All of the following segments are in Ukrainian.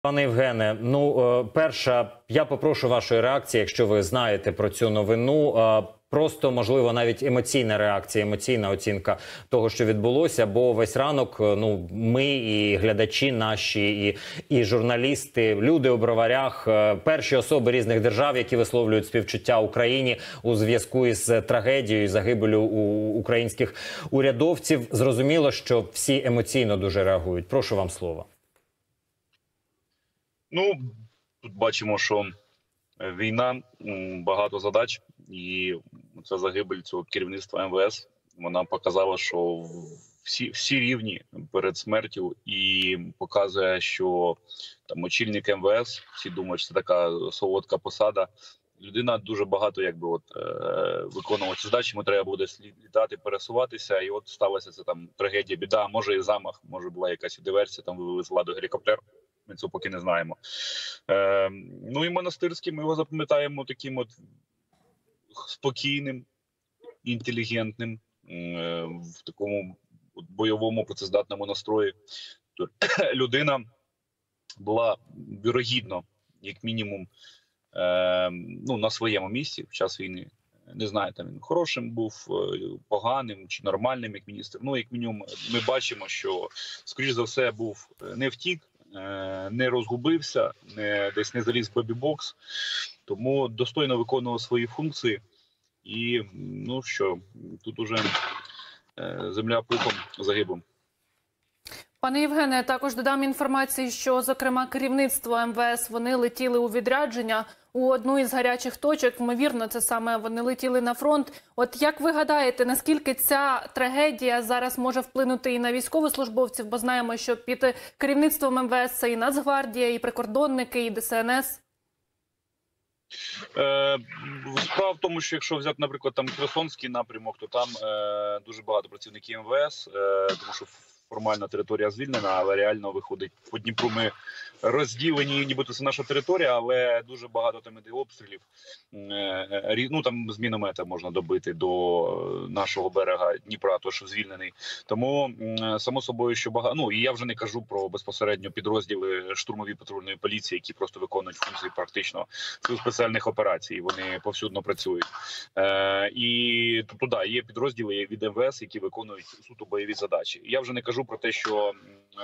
Пане Євгене, перша, я попрошу вашої реакції, якщо ви знаєте про цю новину. Просто, можливо, навіть емоційна реакція, емоційна оцінка того, що відбулося, бо весь ранок, ми і глядачі наші, і журналісти, люди у броварях, перші особи різних держав, які висловлюють співчуття Україні у зв'язку із трагедією, загибелю українських урядовців. Зрозуміло, що всі емоційно дуже реагують. Прошу вам слово. Тут бачимо, що війна, багато задач, і ця загибель цього керівництва МВС, вона показала, що всі рівні перед смертю, і показує, що там очільник МВС, всі думають, що це така солодка посада. Людина дуже багато виконувала ці задачі, йому треба буде літати, пересуватися, і от сталася ця там трагедія, біда, може і замах, може була якась диверсія, там вивели з ладу гелікоптер. Ми цього поки не знаємо. І Монастирський, ми його запам'ятаємо таким от спокійним, інтелігентним, в такому бойовому, працездатному настрої. Людина була, вірогідно, як мінімум, на своєму місці в час війни. Не знаю, там він хорошим був, поганим чи нормальним, як міністр. Як мінімум, ми бачимо, що, скоріш за все, був не втік, не розгубився, десь не заліз в бебі-бокс, тому достойно виконував свої функції. І, тут уже земля пухом загиблим. Пане Євгене, я також додам інформації, що, зокрема, керівництво МВС, вони летіли у відрядження у одну із гарячих точок. Ймовірно, це саме вони летіли на фронт. От як ви гадаєте, наскільки ця трагедія зараз може вплинути і на військовослужбовців? Бо знаємо, що під керівництвом МВС це і Нацгвардія, і прикордонники, і ДСНС. Справа в тому, що якщо взяти, наприклад, там Херсонський напрямок, то там дуже багато працівників МВС, тому що формальна територія звільнена, але реально виходить по Дніпру ми розділені, нібито це наша територія, але дуже багато там іде обстрілів. Там з міномета можна добити до нашого берега Дніпра, то що звільнений. Тому, само собою, що багато, і я вже не кажу про безпосередньо підрозділи штурмової патрульної поліції, які просто виконують функції практично сил спеціальних операцій, вони повсюдно працюють. І тобто, є підрозділи від МВС, які виконують суто бойові задачі. Я вже не кажу про те, що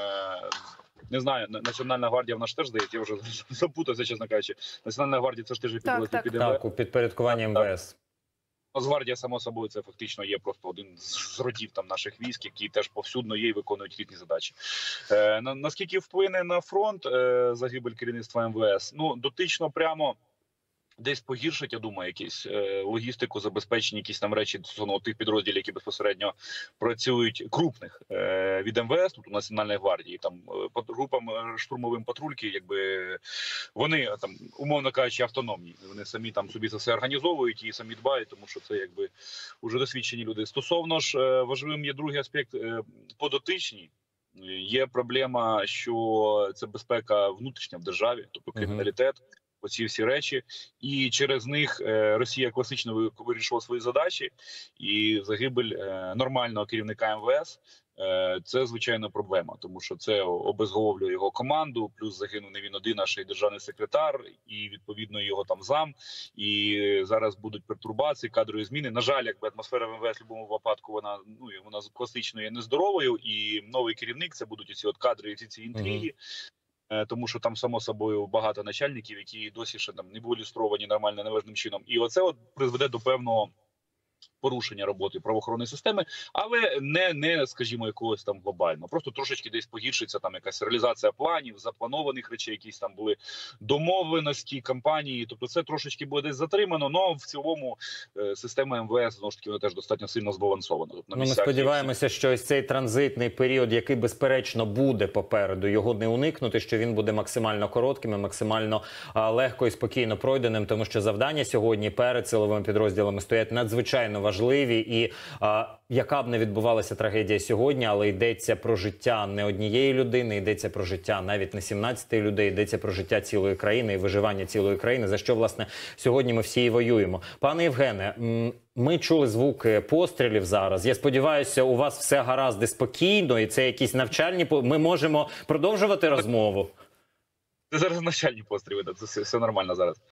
не знаю, Національна гвардія в нас теж, здається, я вже запутався, чесно кажучи. Національна гвардія це ж теж підрозділ під МВС. Так, у підпорядкуванні МВС. Нацгвардія, само собою, це фактично є просто один з родів там наших військ, які теж повсюдно є і виконують різні задачі. Наскільки вплине на фронт загибель керівництва МВС? Дотично прямо десь погіршить, я думаю, якісь логістику, забезпечення, якісь там речі стосовно тих підрозділів, які безпосередньо працюють крупних від МВС, тобто Національної гвардії, там групам штурмовим патрульки, вони там, умовно кажучи, автономні. Вони самі там собі це все організовують і самі дбають, тому що це уже досвідчені люди. Стосовно ж важливим є другий аспект подотичні. Є проблема, що це безпека внутрішня в державі, тобто криміналітет. Оці всі речі, і через них Росія класично вирішила свої задачі, і загибель нормального керівника МВС – це, звичайно, проблема, тому що це обезголовлює його команду, плюс загинув не він один, а ще й державний секретар, і, відповідно, його там зам, і зараз будуть пертурбації, кадрові зміни. На жаль, атмосфера в МВС в будь-якому випадку, вона класично є нездоровою, і новий керівник – це будуть ці кадри, ці інтриги. Тому що там, само собою, багато начальників, які досі ще там не були люстровані нормально, належним чином. І оце призведе до певного порушення роботи правоохоронної системи, але не, скажімо, якогось там глобального. Просто трошечки десь погіршиться там якась реалізація планів, запланованих речей, якісь там були домовленості, кампанії. Тобто це трошечки буде десь затримано, але в цілому система МВС, знову ж таки, вона теж достатньо сильно збалансована. Ми сподіваємося, що ось цей транзитний період, який, безперечно, буде попереду, його не уникнути, що він буде максимально коротким і максимально легко і спокійно пройденим, тому що завдання сьогодні перед силовими підрозділами стоять надзвичайно важливі, і яка б не відбувалася трагедія сьогодні, але йдеться про життя не однієї людини, йдеться про життя навіть не 17 людей, йдеться про життя цілої країни і виживання цілої країни, за що, власне, сьогодні ми всі і воюємо. Пане Євгене, ми чули звуки пострілів зараз. Я сподіваюся, у вас все гаразд і спокійно, і це якісь навчальні... Ми можемо продовжувати розмову? Це зараз начальні постріли, це все нормально зараз.